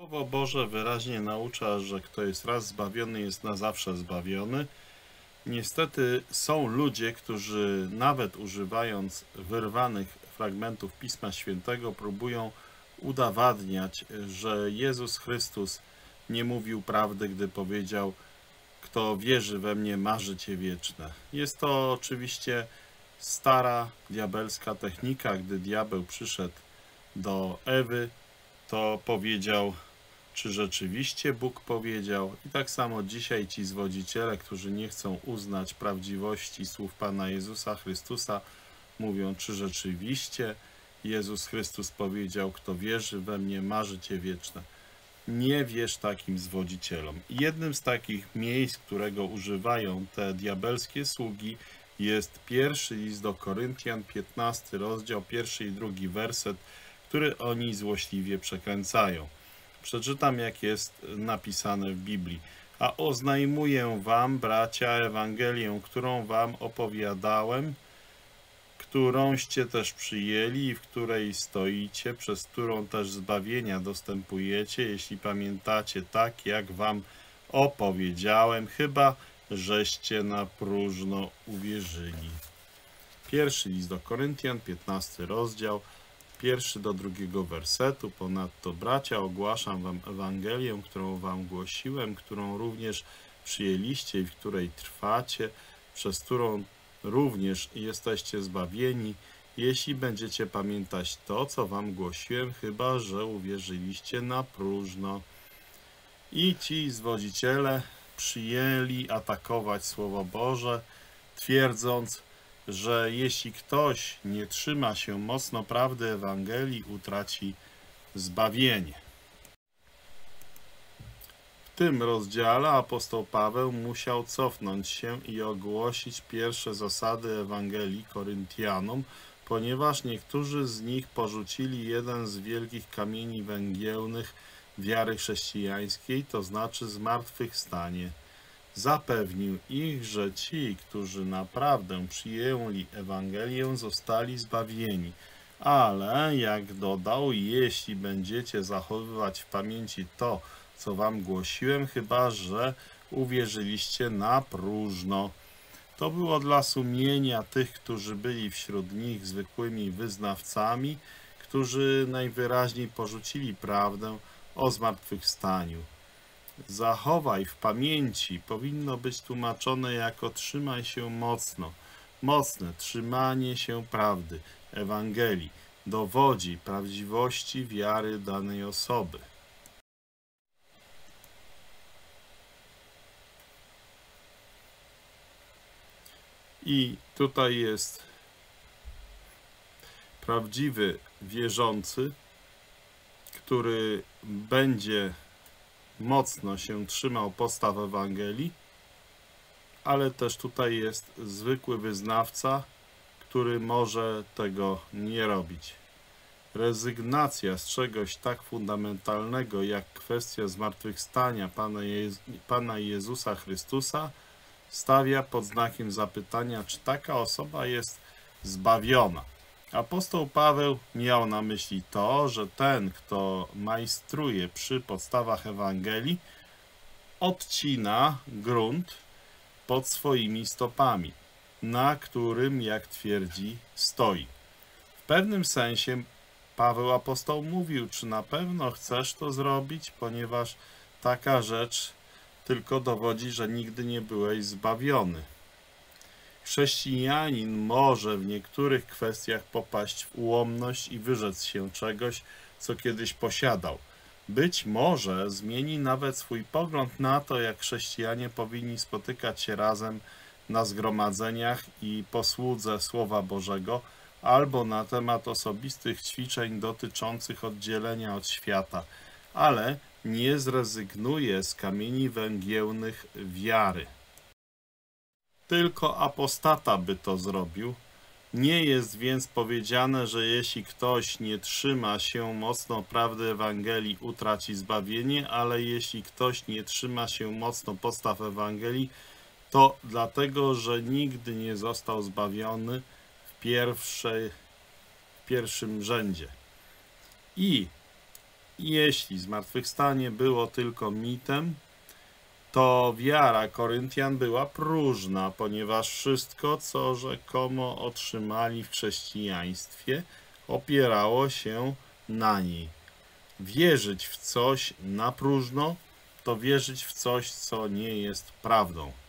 Słowo Boże wyraźnie naucza, że kto jest raz zbawiony, jest na zawsze zbawiony. Niestety są ludzie, którzy nawet używając wyrwanych fragmentów Pisma Świętego próbują udowadniać, że Jezus Chrystus nie mówił prawdy, gdy powiedział: kto wierzy we mnie, ma życie wieczne. Jest to oczywiście stara diabelska technika. Gdy diabeł przyszedł do Ewy, to powiedział, czy rzeczywiście Bóg powiedział. I tak samo dzisiaj ci zwodziciele, którzy nie chcą uznać prawdziwości słów Pana Jezusa Chrystusa, mówią, czy rzeczywiście Jezus Chrystus powiedział: kto wierzy we mnie, ma życie wieczne. Nie wierz takim zwodzicielom. Jednym z takich miejsc, którego używają te diabelskie sługi, jest pierwszy list do Koryntian, 15 rozdział, 1 i 2 werset, który oni złośliwie przekręcają. Przeczytam, jak jest napisane w Biblii. A oznajmuję wam, bracia, Ewangelię, którą wam opowiadałem, którąście też przyjęli i w której stoicie, przez którą też zbawienia dostępujecie, jeśli pamiętacie, tak jak wam opowiedziałem, chyba żeście na próżno uwierzyli. Pierwszy list do Koryntian, 15 rozdział, 1 do 2 wersetu. Ponadto, bracia, ogłaszam wam Ewangelię, którą wam głosiłem, którą również przyjęliście i w której trwacie, przez którą również jesteście zbawieni, jeśli będziecie pamiętać to, co wam głosiłem, chyba że uwierzyliście na próżno. I ci zwodziciele przyjęli atakować Słowo Boże, twierdząc, że jeśli ktoś nie trzyma się mocno prawdy Ewangelii, utraci zbawienie. W tym rozdziale apostoł Paweł musiał cofnąć się i ogłosić pierwsze zasady Ewangelii Koryntianom, ponieważ niektórzy z nich porzucili jeden z wielkich kamieni węgielnych wiary chrześcijańskiej, to znaczy zmartwychwstanie. Zapewnił ich, że ci, którzy naprawdę przyjęli Ewangelię, zostali zbawieni. Ale, jak dodał, jeśli będziecie zachowywać w pamięci to, co wam głosiłem, chyba że uwierzyliście na próżno. To było dla sumienia tych, którzy byli wśród nich zwykłymi wyznawcami, którzy najwyraźniej porzucili prawdę o zmartwychwstaniu. Zachowaj w pamięci powinno być tłumaczone jako trzymaj się mocno. Mocne trzymanie się prawdy, Ewangelii, dowodzi prawdziwości wiary danej osoby. I tutaj jest prawdziwy wierzący, który będzie mocno się trzymał podstaw Ewangelii, ale też tutaj jest zwykły wyznawca, który może tego nie robić. Rezygnacja z czegoś tak fundamentalnego jak kwestia zmartwychwstania Pana Jezusa Chrystusa stawia pod znakiem zapytania, czy taka osoba jest zbawiona. Apostoł Paweł miał na myśli to, że ten, kto majstruje przy podstawach Ewangelii, odcina grunt pod swoimi stopami, na którym, jak twierdzi, stoi. W pewnym sensie Paweł apostoł mówił, czy na pewno chcesz to zrobić, ponieważ taka rzecz tylko dowodzi, że nigdy nie byłeś zbawiony. Chrześcijanin może w niektórych kwestiach popaść w ułomność i wyrzec się czegoś, co kiedyś posiadał. Być może zmieni nawet swój pogląd na to, jak chrześcijanie powinni spotykać się razem na zgromadzeniach i posłudze Słowa Bożego, albo na temat osobistych ćwiczeń dotyczących oddzielenia od świata, ale nie zrezygnuje z kamieni węgielnych wiary. Tylko apostata by to zrobił. Nie jest więc powiedziane, że jeśli ktoś nie trzyma się mocno prawdy Ewangelii, utraci zbawienie, ale jeśli ktoś nie trzyma się mocno podstaw Ewangelii, to dlatego, że nigdy nie został zbawiony w pierwszym rzędzie. I Jeśli zmartwychwstanie było tylko mitem, to wiara Koryntian była próżna, ponieważ wszystko, co rzekomo otrzymali w chrześcijaństwie, opierało się na niej. Wierzyć w coś na próżno, to wierzyć w coś, co nie jest prawdą.